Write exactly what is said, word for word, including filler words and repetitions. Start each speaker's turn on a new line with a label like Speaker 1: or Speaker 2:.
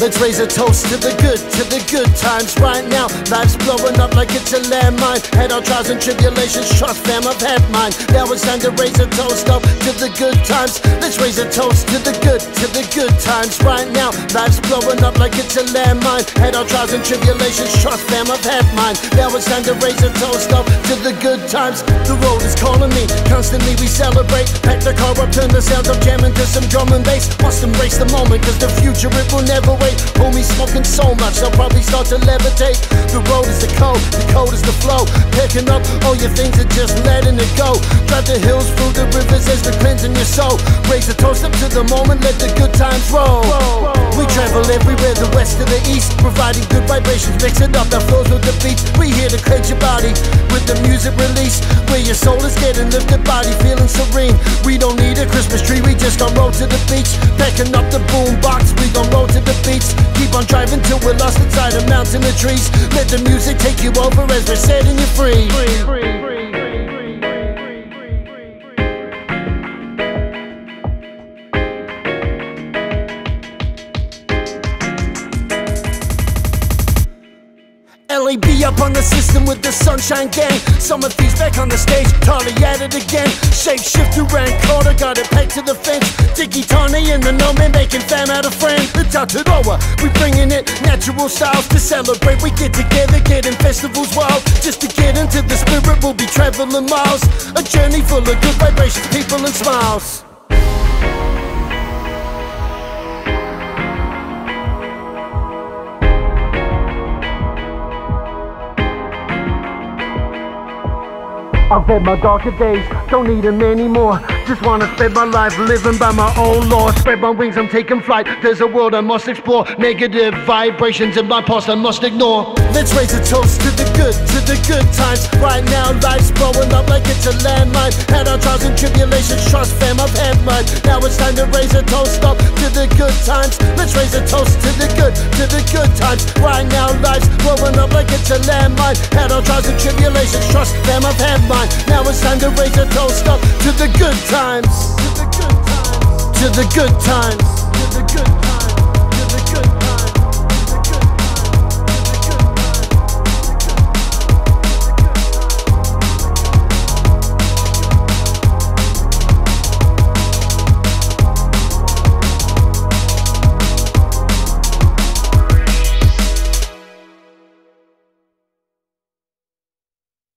Speaker 1: Let's raise a toast to the good, to the good times right now. Life's blowing up like it's a landmine. Had our trials and tribulations, trust fam, I've had mine. Now it's time to raise a toast up to the good times. Let's raise a toast to the good, to the good times right now. Life's blowing up like it's a landmine. Had our trials and tribulations, trust fam, I've had mine. Now it's time to raise a toast up to the good times. The road is calling me, constantly we celebrate. Pack the car up, turn the sounds up, jamming to some drum and bass. Must embrace the moment, cause the future it will never wait. Homie smoking so much, I'll probably start to levitate. The road is the code, the code is the flow. Picking up all your things and just letting it go. Drive the hills through the rivers as the cleansing your soul. Raise a toast up to the moment, let the good times roll. We travel everywhere, the west to the east, providing good vibrations, mix it up, that flows with the beats. We here to cleanse your body with the music release, where your soul is getting lifted, body feeling serene. We don't need a Christmas tree, we just gon' roll to the beach. Packing up the boom box, we gon' roll to the beats. Keep on driving till we're lost inside a mountain of trees. Let the music take you over as we're setting you free. free, free, free. L A B up on the system with the Sunshine Gang. Summer Thieves back on the stage, Tarly at it again. Shape shifter and Carter got it pegged to the fence. Diggy Tony in the no man making fam out of friend. It's out to Roa, we bringing it natural styles to celebrate. We get together, getting festivals wild. Just to get into the spirit, we'll be traveling miles. A journey full of good vibrations, people and smiles. I've had my darker days, don't need them anymore. Just wanna spend my life living by my own law. Spread my wings, I'm taking flight. There's a world I must explore. Negative vibrations in my past I must ignore. Let's raise a toast to the good, to the good times. Right now life's blowing up like it's a landmine. Had our trials and tribulations, trust fam, I've had mine. Now it's time to raise a toast up to the good times. Let's raise a toast to the good, to the good times. Right now life's blowing up like it's a landmine. Had our trials and tribulations, trust fam, I've had mine. Now it's time to raise a toast up to the good times. To the good times. To the good times. To the good times.